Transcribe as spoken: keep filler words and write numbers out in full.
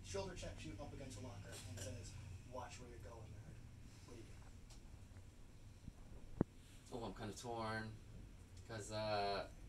shoulder checks you up against a locker and says, "Watch where you're going, nerd." What do you do? Oh, I'm kind of torn. Because, uh,